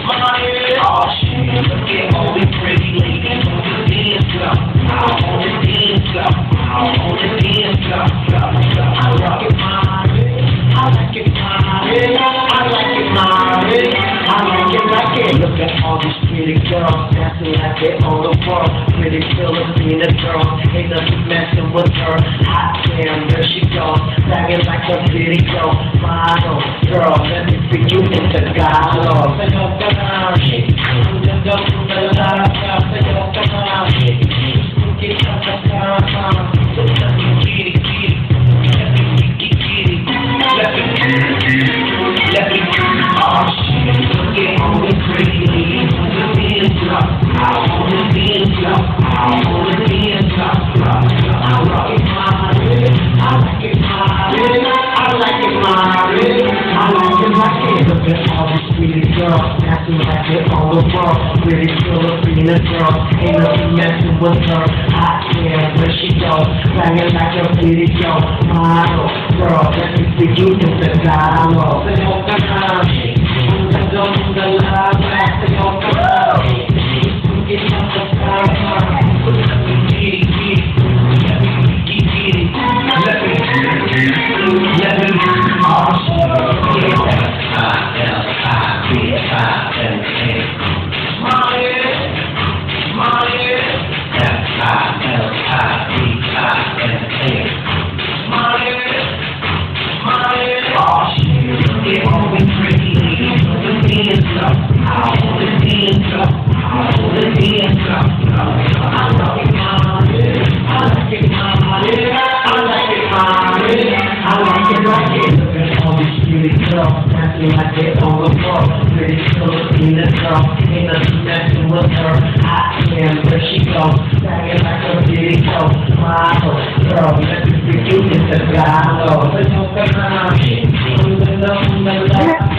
Oh shit, look at all these pretty ladies on the dance floor. On the dance floor. On the dance floor. I rock it, mommy. I like it, mommy. I like it, mommy. I like it. Look at all these pretty girls dancing like they on the world. Pretty Filipina girls, ain't nothing messing with her. Hot damn, there she goes, sagging like a video model. Girl, let me see you in the Tagalog. Sayo ka na, ang ganda mo talaga. Sayo ka na, suki ka kasama. Let me get it, let me get it, let me get it. Oh shit, look at all the pretty ladies on the dance floor. On the dance floor. On the dance floor. I rock it, mommy. I like it, mommy. I like it, mommy. I like it. Look at all these pretty girls dancing like they on the world. Pretty Filipina girls, ain't nothing messing with her. Hot damn, where she goes, banging like a video model. Girl, let me see you in the dialogue. Sayo ka na, ang ganda mo talaga. Sayo ka na, suki ka kasama. Let me get it, let me get it, let me get it, let me get it. Oh shit, F-I-L-I-B-I-N-A. Smile, smile. F-I-L-I-B-I-N-A. Smile, smile. Oh shit, look at all the pretty ladies on the dance floor. On the dance floor. On the dance floor. I love it, mommy. I like it, mommy. I like it, mommy. I like it. Look at all these pretty girls dancing like they on the floor. Pretty Filipina girls, ain't nothing messing with her. Hot damn, where she goes, sagging like a video model. Girl, let me see you in the Tagalog. Sayo ka na, ang ganda mo talaga.